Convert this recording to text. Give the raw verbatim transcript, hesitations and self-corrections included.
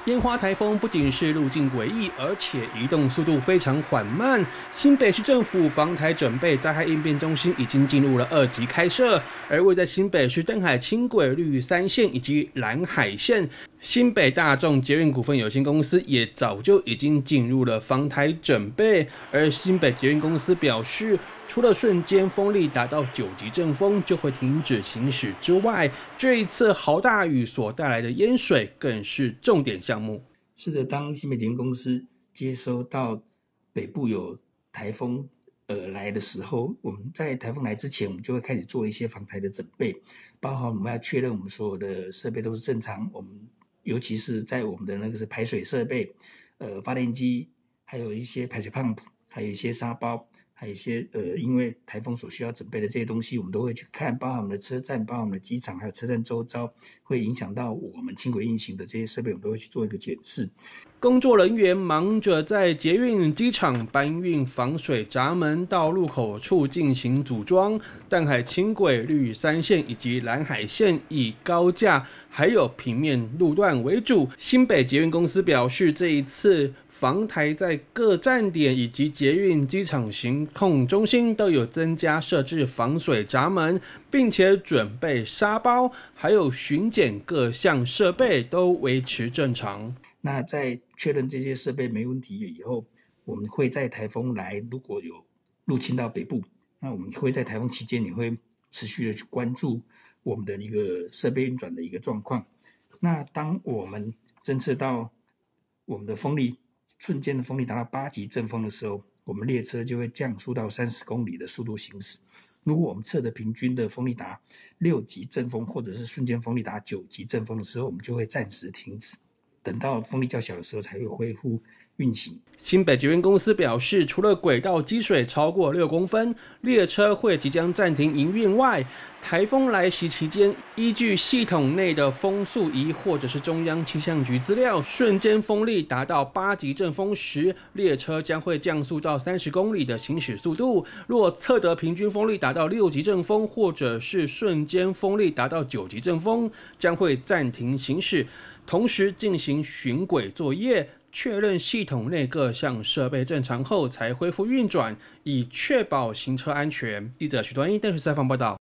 烟花台风不仅是路径诡异，而且移动速度非常缓慢。新北市政府防台准备灾害应变中心已经进入了二级开设，而位在新北市淡海轻轨绿三线以及蓝海线，新北大众捷运股份有限公司也早就已经进入了防台准备。而新北捷运公司表示，除了瞬间风力达到九级阵风就会停止行驶之外，这一次豪大雨所带来的淹水更是重点项目。 是的，当新北捷运公司接收到北部有台风呃来的时候，我们在台风来之前，我们就会开始做一些防台的准备，包含我们要确认我们所有的设备都是正常，我们尤其是在我们的那个是排水设备，呃发电机，还有一些排水 pump， 还有一些沙包。还有一些呃，因为台风所需要准备的这些东西，我们都会去看，包含我们的车站、包含我们的机场，还有车站周遭会影响到我们轻轨运行的这些设备，我们都会去做一个检视。 工作人员忙着在捷运机场搬运防水闸门到入口处进行组装。淡海轻轨绿三线以及蓝海线以高架还有平面路段为主。新北捷运公司表示，这一次防台在各站点以及捷运机场行控中心都有增加设置防水闸门，并且准备沙包，还有巡检各项设备都维持正常。 那在确认这些设备没问题以后，我们会在台风来如果有入侵到北部，那我们会在台风期间也会持续的去关注我们的一个设备运转的一个状况。那当我们侦测到我们的风力瞬间的风力达到八级阵风的时候，我们列车就会降速到三十公里的速度行驶。如果我们测的平均的风力达六级阵风，或者是瞬间风力达九级阵风的时候，我们就会暂时停止，等到风力较小的时候才会恢复运行。 新北捷运公司表示，除了轨道积水超过六公分，列车会即将暂停营运外，台风来袭期间，依据系统内的风速仪或者是中央气象局资料，瞬间风力达到八级阵风时，列车将会降速到三十公里的行驶速度。若测得平均风力达到六级阵风，或者是瞬间风力达到九级阵风，将会暂停行驶，同时进行巡轨作业，确认系统内各项设备正常后才恢复运转，以确保行车安全。记者许端一、邓旭采访报道。